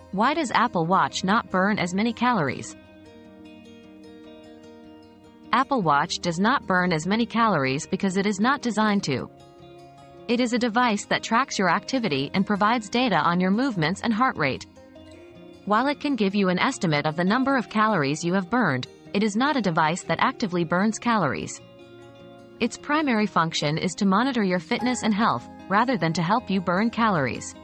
Why does Apple Watch not burn as many calories? Apple Watch does not burn as many calories because it is not designed to. It is a device that tracks your activity and provides data on your movements and heart rate. While it can give you an estimate of the number of calories you have burned, it is not a device that actively burns calories. Its primary function is to monitor your fitness and health, rather than to help you burn calories.